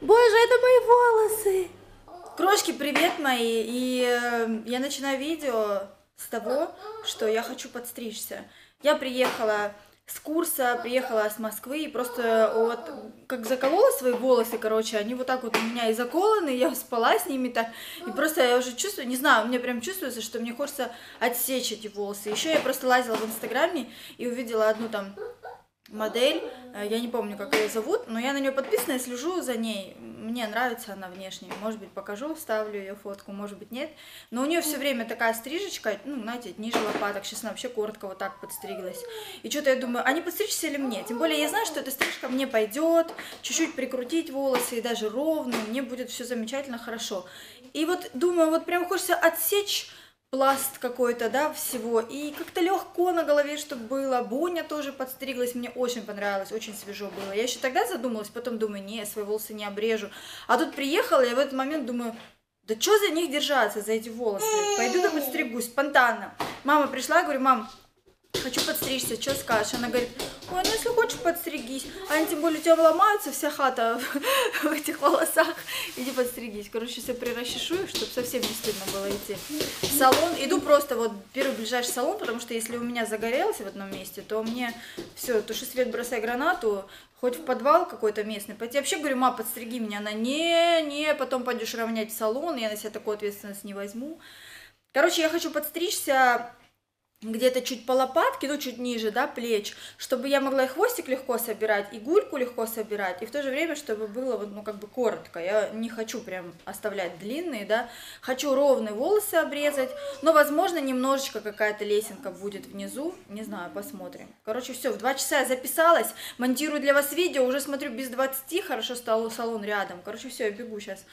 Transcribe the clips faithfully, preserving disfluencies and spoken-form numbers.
Боже, это мои волосы! Крошки, привет мои! И э, я начинаю видео с того, что я хочу подстричься. Я приехала с курса, приехала с Москвы и просто вот как заколола свои волосы, короче, они вот так вот у меня и заколоны, я спала с ними так, и просто я уже чувствую, не знаю, мне прям чувствуется, что мне хочется отсечь эти волосы. Еще я просто лазила в Инстаграме и увидела одну там модель, я не помню, как ее зовут, но я на нее подписана и слежу за ней. Мне нравится она внешне. Может быть, покажу, вставлю ее фотку, может быть, нет. Но у нее все время такая стрижечка, ну, знаете, ниже лопаток. Сейчас она вообще коротко вот так подстриглась. И что-то я думаю, а не подстричься ли мне? Тем более я знаю, что эта стрижка мне пойдет, чуть-чуть прикрутить волосы, и даже ровно, мне будет все замечательно, хорошо. И вот думаю, вот прям хочется отсечь пласт какой-то, да, всего, и как-то легко на голове, чтобы было. Боня тоже подстриглась, мне очень понравилось, очень свежо было. Я еще тогда задумалась, потом думаю, не, свои волосы не обрежу. А тут приехала, я в этот момент думаю, да что за них держаться, за эти волосы? Пойду да подстригусь, спонтанно. Мама пришла, говорю, мам, хочу подстричься, что скажешь? Она говорит, ой, ну если хочешь, подстригись. А они, тем более, у тебя ломаются, вся хата в этих волосах. Иди подстригись. Короче, сейчас я приращишу их, чтобы совсем не стыдно было идти в салон. Иду просто вот первый ближайший салон, потому что если у меня загорелось в одном месте, то мне все, туши свет, бросай гранату, хоть в подвал какой-то местный пойти. Я вообще говорю, ма, подстриги меня. Она, не, не, потом пойдешь равнять в салон, я на себя такую ответственность не возьму. Короче, я хочу подстричься где-то чуть по лопатке, ну чуть ниже, да, плеч, чтобы я могла и хвостик легко собирать, и гульку легко собирать, и в то же время, чтобы было вот, ну, как бы коротко. Я не хочу прям оставлять длинные, да, хочу ровные волосы обрезать, но, возможно, немножечко какая-то лесенка будет внизу, не знаю, посмотрим. Короче, все, в два часа я записалась, монтирую для вас видео, уже смотрю без двадцати, хорошо, стал салон рядом. Короче, все, я бегу сейчас.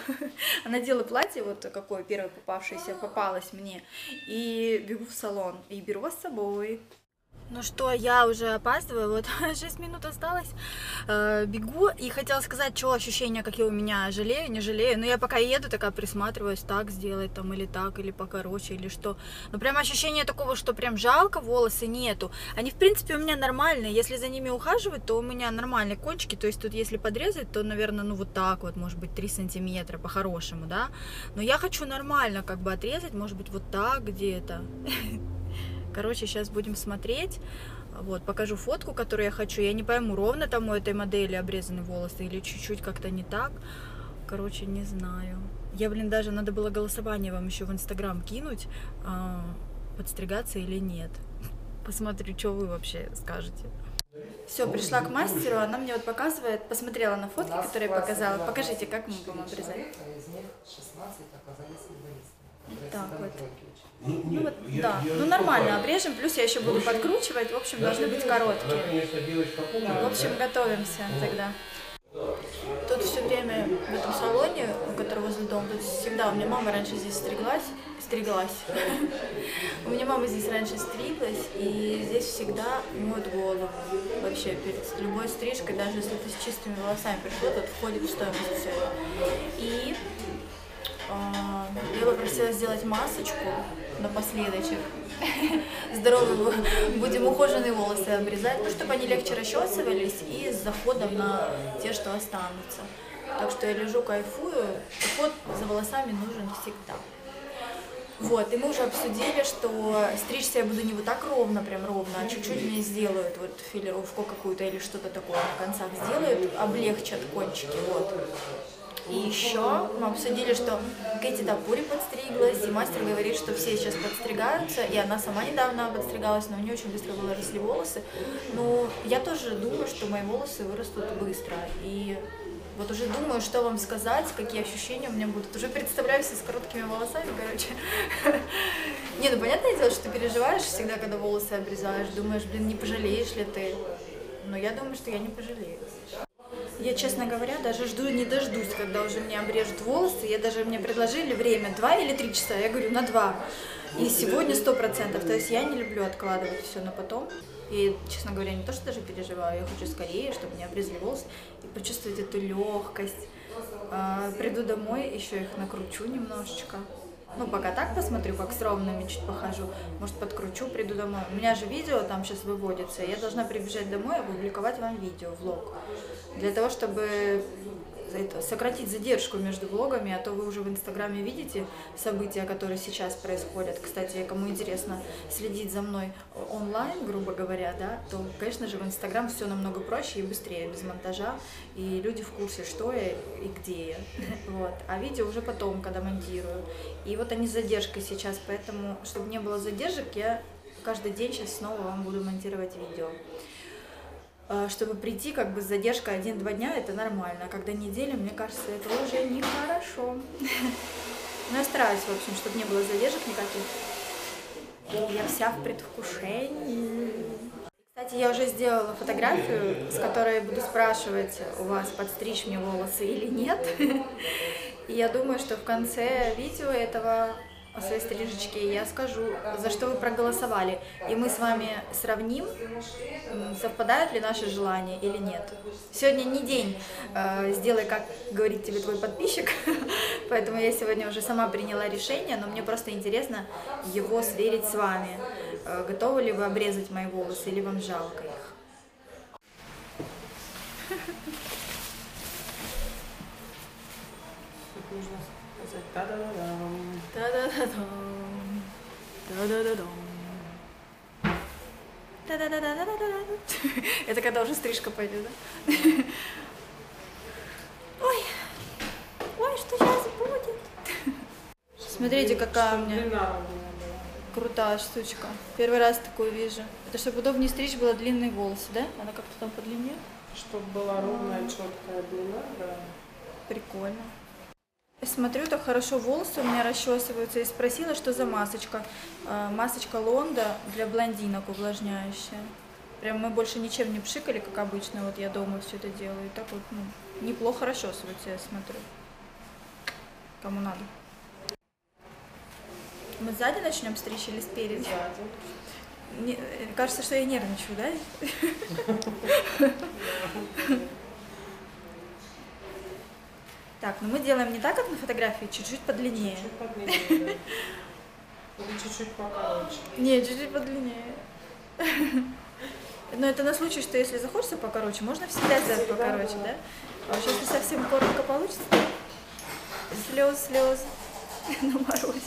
Надела платье, вот какое первое попавшееся, попалось мне, и бегу в салон. И беру вас с собой. Ну что, я уже опаздываю, вот шесть минут осталось, э, бегу, и хотела сказать, что ощущения, какие у меня, жалею, не жалею, но я пока еду, такая присматриваюсь, так сделать там, или так, или покороче, или что, но прям ощущения такого, что прям жалко, волосы нету, они в принципе у меня нормальные, если за ними ухаживать, то у меня нормальные кончики, то есть тут если подрезать, то, наверное, ну вот так вот, может быть, три сантиметра по-хорошему, да, но я хочу нормально как бы отрезать, может быть, вот так где-то. Короче, сейчас будем смотреть, вот, покажу фотку, которую я хочу, я не пойму, ровно там у этой модели обрезаны волосы или чуть-чуть как-то не так, короче, не знаю. Я, блин, даже надо было голосование вам еще в Инстаграм кинуть, подстригаться или нет. Посмотрю, что вы вообще скажете. Все, пришла к мастеру, она мне вот показывает, посмотрела на фотки, которые я показала, покажите, как мы будем обрезать. Так вот. Ну вот, да, ну нормально обрежем, плюс я еще буду подкручивать, в общем, должны быть короткие. В общем, готовимся тогда. Тут все время в этом салоне, у которого возле дома, тут всегда, у меня мама раньше здесь стриглась, стриглась. У меня мама здесь раньше стриглась, и здесь всегда моют голову. Вообще, перед любой стрижкой, даже если ты с чистыми волосами пришла, тут входит в стоимость все это. И я попросила сделать масочку напоследочек. Здоровые, будем ухоженные волосы обрезать, ну, чтобы они легче расчесывались и с заходом на те, что останутся. Так что я лежу, кайфую, уход за волосами нужен всегда. Вот, и мы уже обсудили, что стричься я буду не вот так ровно, прям ровно, а чуть-чуть мне сделают вот филировку какую-то или что-то такое на концах сделают, облегчат кончики, вот. И еще мы обсудили, что Кэти Тапури подстриглась, и мастер говорит, что все сейчас подстригаются, и она сама недавно подстригалась, но у нее очень быстро выросли волосы. Но я тоже думаю, что мои волосы вырастут быстро, и вот уже думаю, что вам сказать, какие ощущения у меня будут. Уже представляю себя с короткими волосами, короче. Не, ну понятное дело, что ты переживаешь всегда, когда волосы обрезаешь, думаешь, блин, не пожалеешь ли ты? Но я думаю, что я не пожалею. Я, честно говоря, даже жду не дождусь, когда уже мне обрежут волосы. Я даже, мне предложили время два или три часа, я говорю, на два. И сегодня сто процентов, то есть я не люблю откладывать все на потом. И, честно говоря, не то, что даже переживаю, я хочу скорее, чтобы мне обрезали волосы и почувствовать эту легкость. Приду домой, еще их накручу немножечко. Ну, пока так посмотрю, как с ровными чуть похожу. Может, подкручу, приду домой. У меня же видео там сейчас выводится. Я должна прибежать домой и опубликовать вам видео, влог. Для того, чтобы это, сократить задержку между влогами, а то вы уже в Инстаграме видите события, которые сейчас происходят. Кстати, кому интересно следить за мной онлайн, грубо говоря, да, то, конечно же, в Инстаграм все намного проще и быстрее, без монтажа, и люди в курсе, что я и где я. Вот. А видео уже потом, когда монтирую. И вот они с задержкой сейчас, поэтому, чтобы не было задержек, я каждый день сейчас снова вам буду монтировать видео. Чтобы прийти как бы с задержкой один-два дня, это нормально. А когда неделя, мне кажется, это уже нехорошо. Но я стараюсь, в общем, чтобы не было задержек никаких. И я вся в предвкушении. Кстати, я уже сделала фотографию, с которой я буду спрашивать у вас, подстричь мне волосы или нет. И я думаю, что в конце видео этого о своей стрижечке я скажу, за что вы проголосовали, и мы с вами сравним, совпадают ли наши желания или нет. Сегодня не день э, сделай, как говорит тебе твой подписчик, поэтому я сегодня уже сама приняла решение, но мне просто интересно его сверить с вами. Э, готовы ли вы обрезать мои волосы или вам жалко их? Нужно сказать та-да-да-дам. Та-да-да-дам. Та-да-да-дам. Та-да-да-да-да-да-да. Это когда уже стрижка пойдет, да? Ой, ой, что сейчас будет? Смотрите, какая у меня крутая штучка. Первый раз такую вижу. Это чтобы удобнее стричь, было длинные волосы, да? Она как-то там подлиннее. Чтобы была ровная, четкая длина, да. Прикольно. Смотрю, так хорошо волосы у меня расчесываются, и спросила, что за масочка. Масочка Лонда для блондинок увлажняющая. Прям мы больше ничем не пшикали, как обычно, вот я дома все это делаю. И так вот, ну, неплохо расчесывается, я смотрю. Кому надо. Мы сзади начнем стричь или спереди? Сзади. Не, кажется, что я нервничаю, да? Так, ну мы делаем не так, как на фотографии, чуть-чуть подлиннее. Чуть подлиннее, да. Или чуть-чуть покороче. Не, чуть-чуть подлиннее. Но это на случай, что если захочется покороче, можно всегда сделать покороче, да? А уж если совсем коротко получится, то слез, слез на морозе.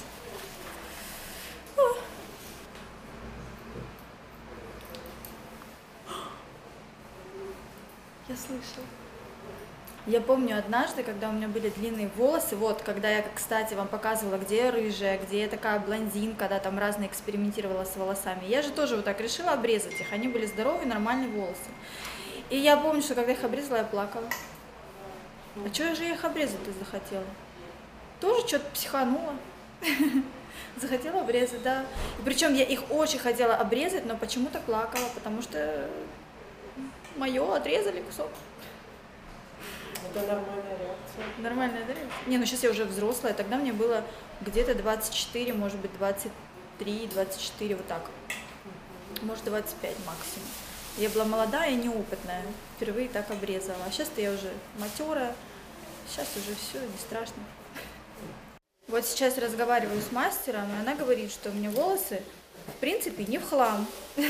Я слышала. Я помню однажды, когда у меня были длинные волосы, вот, когда я, кстати, вам показывала, где я рыжая, где я такая блондинка, да, там разные экспериментировала с волосами. Я же тоже вот так решила обрезать их, они были здоровые, нормальные волосы. И я помню, что когда их обрезала, я плакала. А что же я их обрезать-то захотела? Тоже что-то психанула. Захотела обрезать, да. И причем я их очень хотела обрезать, но почему-то плакала, потому что мое отрезали кусок. Это нормальная реакция. Нормальная, да? Не, ну сейчас я уже взрослая, тогда мне было где-то двадцать четыре, может быть, двадцать три, двадцать четыре, вот так. Может, двадцать пять максимум. Я была молодая и неопытная, впервые так обрезала. А сейчас-то я уже матерая, сейчас уже все, не страшно. Вот сейчас разговариваю с мастером, и она говорит, что у меня волосы, в принципе, не в хлам.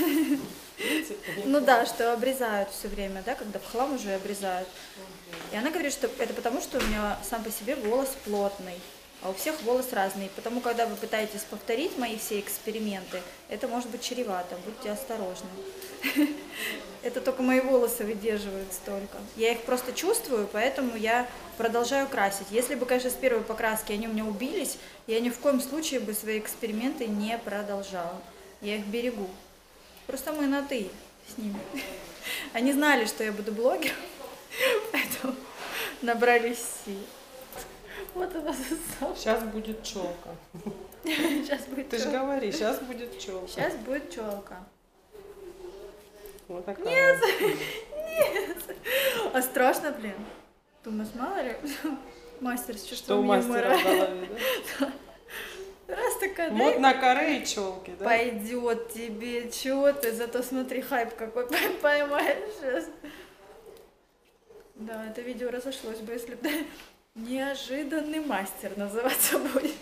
Ну да, что обрезают все время, да, когда в хлам уже обрезают. И она говорит, что это потому, что у меня сам по себе волос плотный, а у всех волос разный. Потому, когда вы пытаетесь повторить мои все эксперименты, это может быть чревато, будьте осторожны. Это только мои волосы выдерживают столько. Я их просто чувствую, поэтому я продолжаю красить. Если бы, конечно, с первой покраски они у меня убились, я ни в коем случае бы свои эксперименты не продолжала. Я их берегу. Просто мы на «ты» с ними. Они знали, что я буду блогером, поэтому набрались сил. Вот она засала. Сейчас будет челка. Сейчас будет Ты же челка. говори, сейчас будет челка. Сейчас будет челка. Вот такая. Нет, нет. А страшно, блин. Думаешь, мало ли, мастер с Что у чувством мастера юмора. в голове, да? Раз такая, да, Мод на коры и челки, да? пойдет тебе, чего ты, зато смотри, хайп какой поймаешь сейчас. Да, это видео разошлось бы, если бы неожиданный мастер называться будет.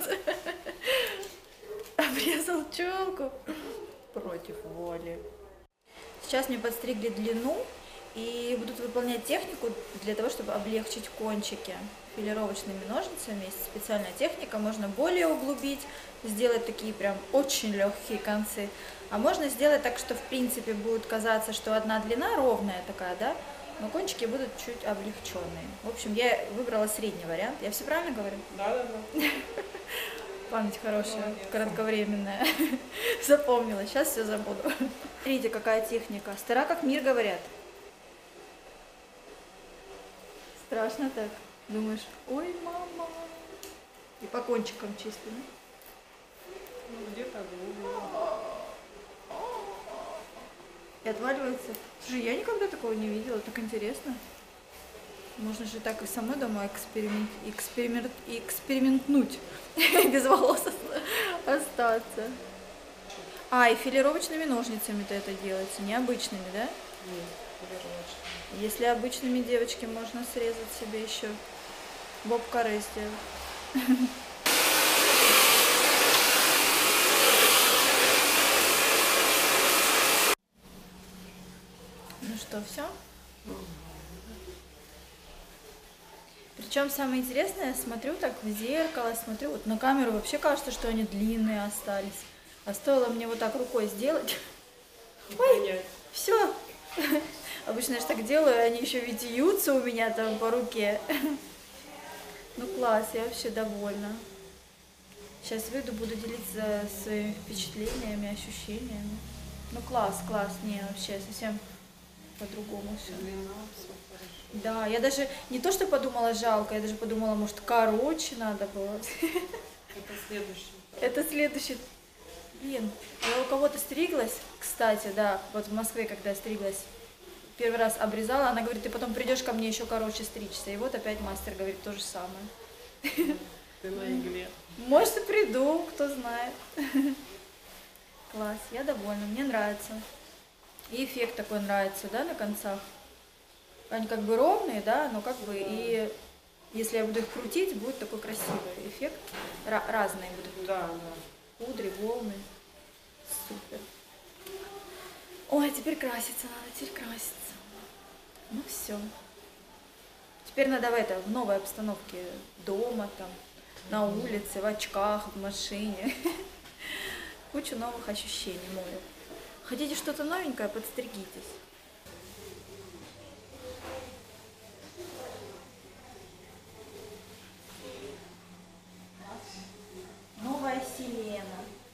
Обрезал челку против воли. Сейчас мне подстригли длину, И будут выполнять технику для того, чтобы облегчить кончики филировочными ножницами. Есть специальная техника, можно более углубить, сделать такие прям очень легкие концы. А можно сделать так, что в принципе будет казаться, что одна длина ровная такая, да, но кончики будут чуть облегченные. В общем, я выбрала средний вариант. Я все правильно говорю? Да, да, да. Память хорошая, Молодец. Кратковременная. Запомнила, сейчас все забуду. Смотрите, какая техника. Стара как мир, говорят. Страшно так. Думаешь, ой, мама. И по кончикам чисто, да? Ну, где-то глубоко. И отваливается. Слушай, я никогда такого не видела, так интересно. Можно же так и самой дома эксперимент, эксперимент, экспериментнуть, без волос остаться. А, и филировочными ножницами-то это делается, необычными, да? Нет, филировочными. Если обычными, девочки, можно срезать себе еще боб-каре сделать. Ну что, все? Причем самое интересное, я смотрю так в зеркало, смотрю, вот на камеру вообще кажется, что они длинные остались. А стоило мне вот так рукой сделать. Ой, все. Обычно я же так делаю, они еще витиются у меня там по руке. Ну класс, я вообще довольна. Сейчас выйду, буду делиться своими впечатлениями, ощущениями. Ну класс, класс, не, вообще совсем по-другому все. Да, я даже не то, что подумала жалко, я даже подумала, может, короче надо было. Это следующий. Это следующий. Блин, я у кого-то стриглась, кстати, да, вот в Москве, когда я стриглась, первый раз обрезала, она говорит, ты потом придешь ко мне еще короче стричься. И вот опять мастер говорит то же самое. Ты на игле. Может, и приду, кто знает. Класс, я довольна, мне нравится. И эффект такой нравится, да, на концах. Они как бы ровные, да, но как бы и если я буду их крутить, будет такой красивый эффект. Ра- разные будут. Да, да. Пудры, волны. Супер. Ой, теперь краситься надо, теперь краситься. Ну все. Теперь надо в это, в новой обстановке. Дома, там, на улице, в очках, в машине. Кучу новых ощущений моет. Хотите что-то новенькое, подстригитесь. Новая Селена.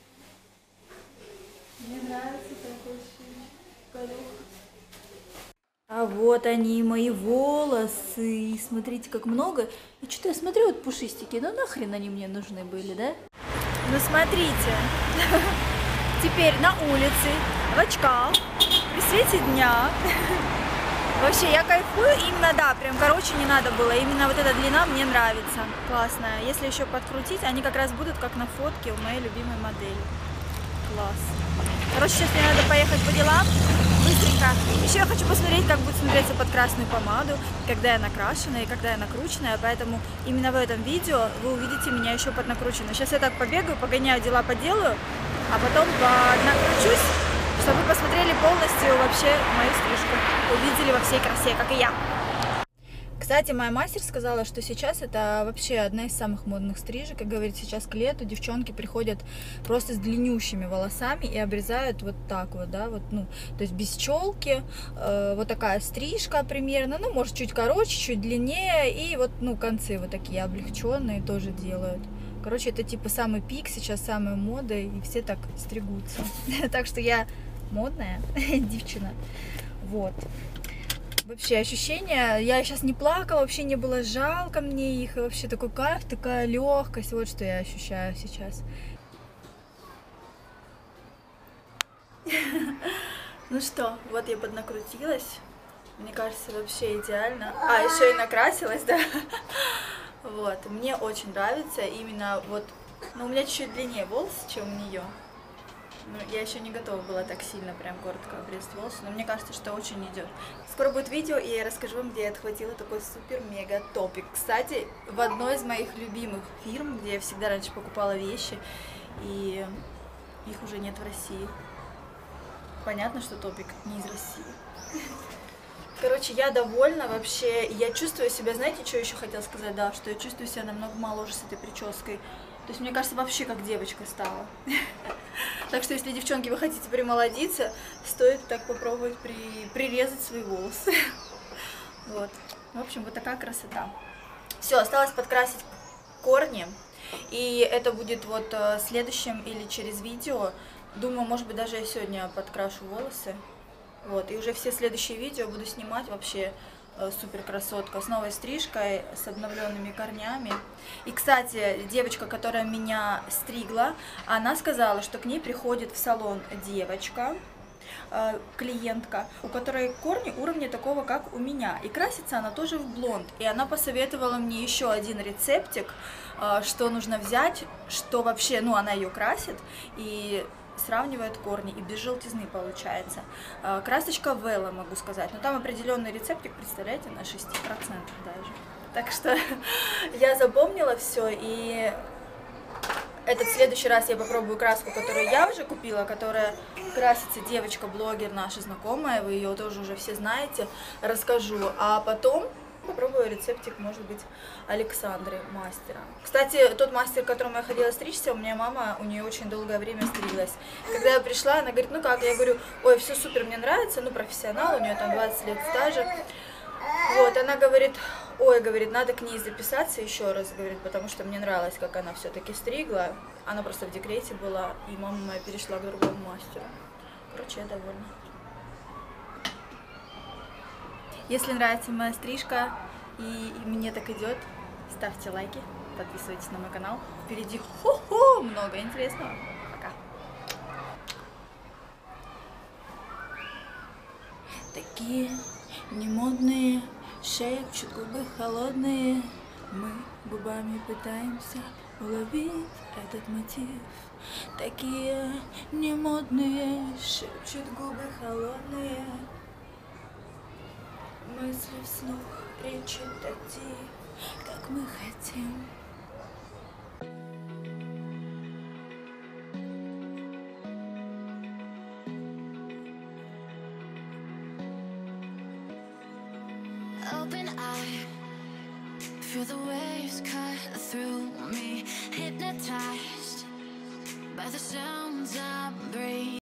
Мне нравится такой колёк. А вот они, мои волосы. И смотрите, как много. И что-то я смотрю, вот пушистики. Ну нахрен они мне нужны были, да? Ну смотрите. Теперь на улице, в очках, при свете дня. Вообще, я кайфую, именно, да, прям короче не надо было, именно вот эта длина мне нравится, классная. Если еще подкрутить, они как раз будут как на фотке у моей любимой модели. Класс. Короче, сейчас мне надо поехать по делам, быстренько. Еще я хочу посмотреть, как будет смотреться под красную помаду, когда я накрашена и когда я накрученная, поэтому именно в этом видео вы увидите меня еще под накрученной. Сейчас я так побегаю, погоняю, дела поделаю, а потом накручусь, чтобы вы посмотрели полностью вообще мою стрижку, увидели во всей красе, как и я. Кстати, моя мастер сказала, что сейчас это вообще одна из самых модных стрижек. Как говорит, сейчас к лету девчонки приходят просто с длиннющими волосами и обрезают вот так вот, да, вот, ну, то есть без челки, э, вот такая стрижка примерно, ну, может, чуть короче, чуть длиннее, и вот, ну, концы вот такие облегченные тоже делают. Короче, это типа самый пик, сейчас самая мода, и все так стригутся. Так что я модная девчина. Вот. Вообще ощущения, я сейчас не плакала, вообще не было жалко мне их, и вообще такой кайф, такая легкость, вот что я ощущаю сейчас. Ну что, вот я поднакрутилась, мне кажется, вообще идеально. А, еще и накрасилась, да? Вот, мне очень нравится именно вот, ну у меня чуть-чуть длиннее волосы, чем у нее. Ну, я еще не готова была так сильно прям коротко обрезать волосы, но мне кажется, что очень идет. Скоро будет видео, и я расскажу вам, где я отхватила такой супер-мега топик. Кстати, в одной из моих любимых фирм, где я всегда раньше покупала вещи, и их уже нет в России. Понятно, что топик не из России. Короче, я довольна вообще. Я чувствую себя, знаете, что еще хотела сказать? Да, что я чувствую себя намного моложе с этой прической. То есть, мне кажется, вообще как девочка стала. Так что, если, девчонки, вы хотите примолодиться, стоит так попробовать при... прирезать свои волосы. Вот. В общем, вот такая красота. Все, осталось подкрасить корни. И это будет вот следующим или через видео. Думаю, может быть, даже я сегодня подкрашу волосы. Вот, и уже все следующие видео буду снимать вообще э, супер красотка, с новой стрижкой, с обновленными корнями. И, кстати, девочка, которая меня стригла, она сказала, что к ней приходит в салон девочка, э, клиентка, у которой корни уровня такого, как у меня. И красится она тоже в блонд. И она посоветовала мне еще один рецептик, э, что нужно взять, что вообще, ну, она ее красит, и сравнивает корни, и без желтизны получается. Красочка Вела, могу сказать, но там определенный рецептик, представляете, на шесть процентов даже. Так что я запомнила все, и этот следующий раз я попробую краску, которую я уже купила, которая красится девочка-блогер наша знакомая, вы ее тоже уже все знаете, расскажу, а потом попробую рецептик, может быть, Александры, мастера. Кстати, тот мастер, к которому я ходила стричься, у меня мама, у нее очень долгое время стриглась. Когда я пришла, она говорит, ну как, я говорю, ой, все супер, мне нравится, ну профессионал, у нее там двадцать лет стажа. Вот, она говорит, ой, говорит, надо к ней записаться еще раз, говорит, потому что мне нравилось, как она все-таки стригла. Она просто в декрете была, и мама моя перешла к другому мастеру. Короче, я довольна. Если нравится моя стрижка и мне так идет, ставьте лайки, подписывайтесь на мой канал. Впереди хо-хо, много интересного. Пока. Такие немодные, шепчут губы холодные. Мы губами пытаемся уловить этот мотив. Такие немодные, шепчут губы холодные. Мысли вслух, речи такие, как мы хотим. Open eye, feel the waves cut through me, hypnotized by the sounds I breathe.